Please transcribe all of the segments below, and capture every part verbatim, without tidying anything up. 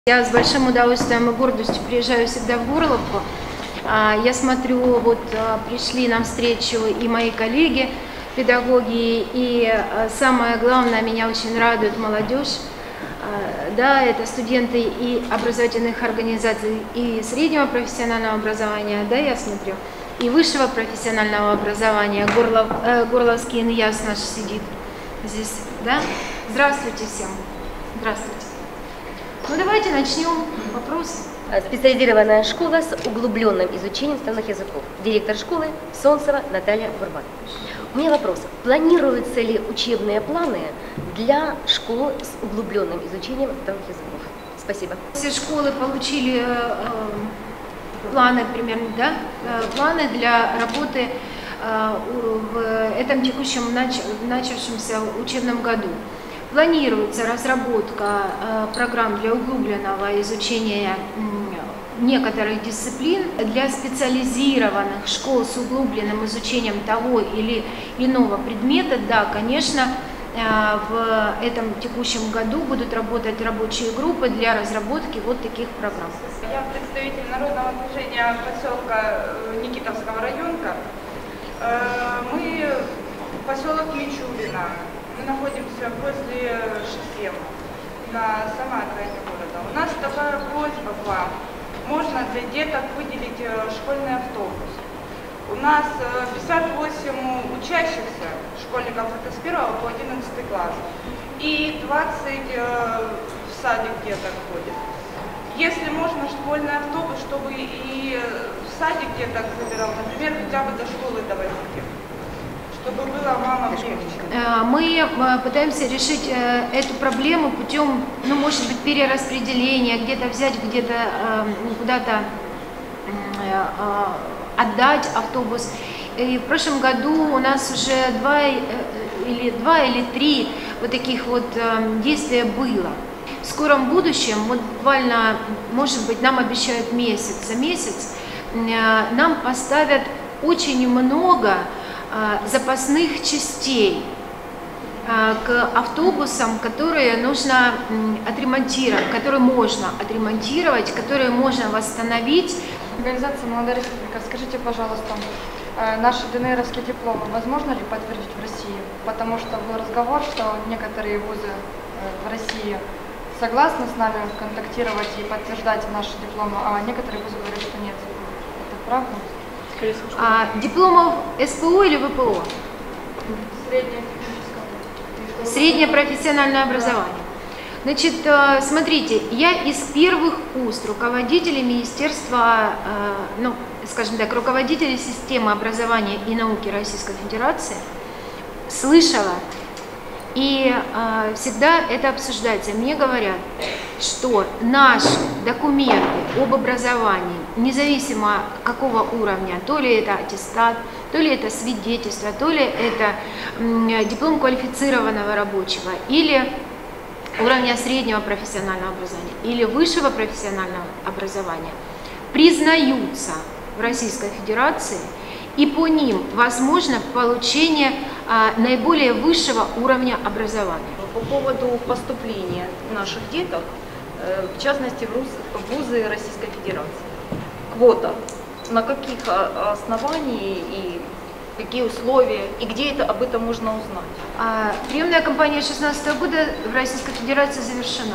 Я с большим удовольствием и гордостью приезжаю всегда в Горловку. Я смотрю, вот пришли на встречу и мои коллеги, педагоги, и самое главное, меня очень радует молодежь. Да, это студенты и образовательных организаций и среднего профессионального образования, да, я смотрю, и высшего профессионального образования. Горлов, э, Горловский ИНЯС наш сидит здесь, да. Здравствуйте всем. Здравствуйте. Ну давайте начнем вопрос. Специализированная школа с углубленным изучением иностранных языков. Директор школы Солнцева Наталья Бурбан. У меня вопрос. Планируются ли учебные планы для школ с углубленным изучением иностранных языков? Спасибо. Все школы получили э, планы примерно, да? Э, планы для работы э, в этом текущем нач начавшемся учебном году. Планируется разработка э, программ для углубленного изучения э, некоторых дисциплин, для специализированных школ с углубленным изучением того или иного предмета. Да, конечно, э, в этом текущем году будут работать рабочие группы для разработки вот таких программ. Я представитель народного движения поселка Никитовского района. Э, мы поселок Мичурина. Мы находимся возле Шесем, на самой окраине города. У нас такая просьба к вам. Можно для деток выделить школьный автобус. У нас пятьдесят восемь учащихся, школьников это с первого по одиннадцатый класс, и двадцать в садик деток ходит. Если можно, школьный автобус, чтобы и в садик деток забирал, например, хотя бы до школы доводить, чтобы было мамам легче. Мы пытаемся решить эту проблему путем, ну, может быть, перераспределения, где-то взять, где-то куда-то отдать автобус. И в прошлом году у нас уже два или, два или три вот таких вот действия было. В скором будущем, вот буквально, может быть, нам обещают месяц за месяц, нам поставят очень много запасных частей к автобусам, которые нужно отремонтировать, которые можно отремонтировать, которые можно восстановить. Организация «Молодая республика», скажите, пожалуйста, наши ДНРовские дипломы возможно ли подтвердить в России? Потому что был разговор, что некоторые вузы в России согласны с нами контактировать и подтверждать наши дипломы, а некоторые вузы говорят, что нет. Это правда? А, дипломов СПО или ВПО? Среднее техническое. Среднее профессиональное образование. Значит, смотрите, я из первых уст руководителей Министерства, ну, скажем так, руководителей системы образования и науки Российской Федерации слышала, и э, всегда это обсуждается. Мне говорят, что наши документы об образовании, независимо какого уровня, то ли это аттестат, то ли это свидетельство, то ли это м, диплом квалифицированного рабочего, или уровня среднего профессионального образования, или высшего профессионального образования, признаются в Российской Федерации, и по ним возможно получение а, наиболее высшего уровня образования. По поводу поступления наших деток, в частности в вузы Российской Федерации. Квота. На каких основаниях и какие условия, и где это об этом можно узнать? А, приемная кампания две тысячи шестнадцатого года в Российской Федерации завершена.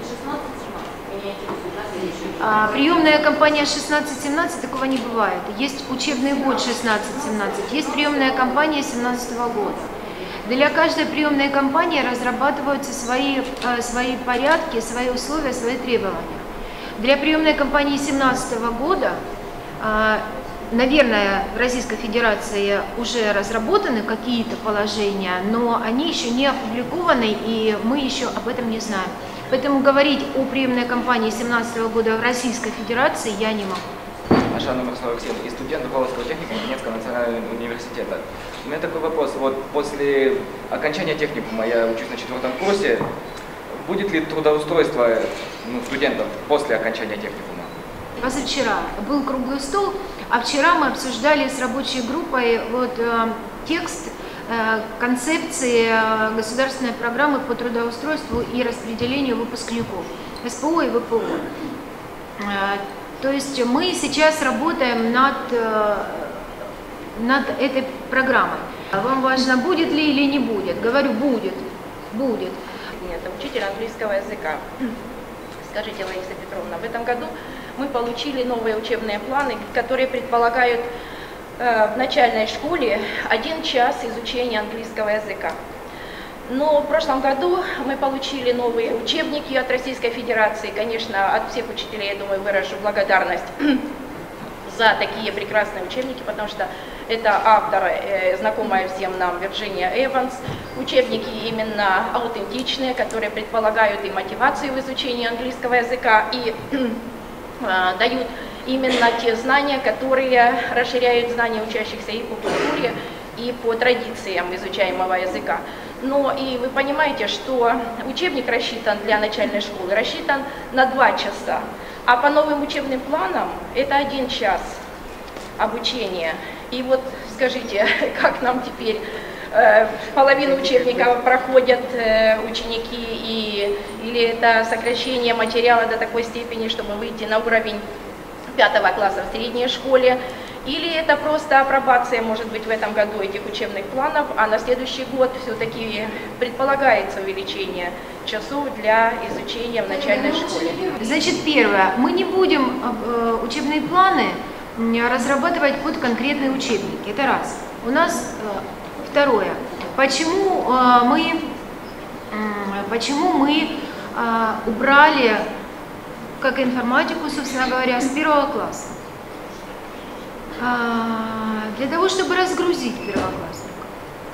А, приемная кампания шестнадцать семнадцать, такого не бывает. Есть учебный год шестнадцать семнадцать, есть приемная кампания семнадцатого года. Для каждой приемной кампании разрабатываются свои, свои порядки, свои условия, свои требования. Для приемной кампании семнадцатого года, наверное, в Российской Федерации уже разработаны какие-то положения, но они еще не опубликованы, и мы еще об этом не знаем. Поэтому говорить о приемной кампании семнадцатого года в Российской Федерации я не могу. Ашана Мирослава Алексеевна, и студент Горловского техникума Немецкого национального университета. У меня такой вопрос. Вот после окончания техникума, я учусь на четвертом курсе, будет ли трудоустройство ну, студентов после окончания техникума? Позавчера был круглый стол, а вчера мы обсуждали с рабочей группой вот, э, текст э, концепции э, государственной программы по трудоустройству и распределению выпускников. эс пэ о и вэ пэ о. То есть мы сейчас работаем над, над этой программой. Вам важно, будет ли или не будет? Говорю, будет, будет. Нет, учитель английского языка. Скажите, Лариса Петровна, в этом году мы получили новые учебные планы, которые предполагают э, в начальной школе один час изучения английского языка. Но в прошлом году мы получили новые учебники от Российской Федерации. Конечно, от всех учителей, я думаю, выражу благодарность за такие прекрасные учебники, потому что это автор, э, знакомая всем нам, Вирджиния Эванс. Учебники именно аутентичные, которые предполагают и мотивацию в изучении английского языка, и э, дают именно те знания, которые расширяют знания учащихся и по культуре, и по традициям изучаемого языка. Но и вы понимаете, что учебник рассчитан для начальной школы, рассчитан на два часа, а по новым учебным планам это один час обучения. И вот скажите, как нам теперь э, половину учебника проходят э, ученики, и, или это сокращение материала до такой степени, чтобы выйти на уровень пятого класса в средней школе, или это просто апробация, может быть, в этом году этих учебных планов, а на следующий год все-таки предполагается увеличение часов для изучения в начальной школе. Значит, первое, мы не будем э, учебные планы разрабатывать под конкретные учебники, это раз. У нас э, второе, почему э, мы, э, почему мы э, убрали, как информатику, собственно говоря, с первого класса? Для того, чтобы разгрузить первоклассников.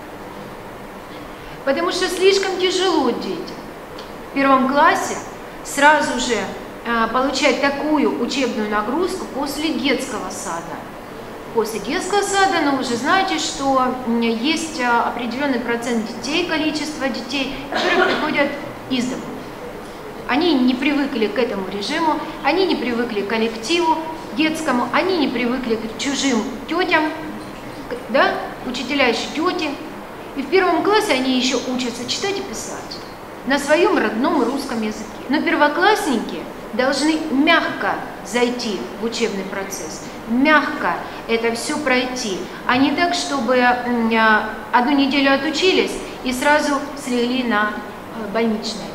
Потому что слишком тяжело детям в первом классе сразу же получать такую учебную нагрузку после детского сада. После детского сада, но вы же знаете, что есть определенный процент детей, количество детей, которые приходят из дома. Они не привыкли к этому режиму, они не привыкли к коллективу детскому, они не привыкли к чужим тетям, да, учителя еще тети. И в первом классе они еще учатся читать и писать на своем родном русском языке. Но первоклассники должны мягко зайти в учебный процесс, мягко это все пройти, а не так, чтобы одну неделю отучились и сразу слегли на больничное.